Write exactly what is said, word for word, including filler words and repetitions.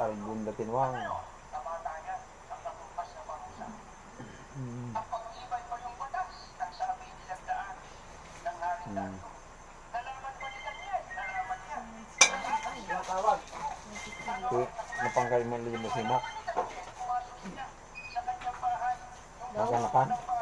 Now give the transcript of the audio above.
Album na tinwang. Hmm. Hmm. So, napangkay man libo si Mac. Nakanakan.